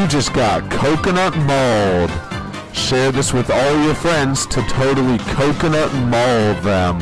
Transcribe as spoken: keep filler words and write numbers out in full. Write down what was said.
just got coconut mauled. Share this with all your friends to totally coconut maul them.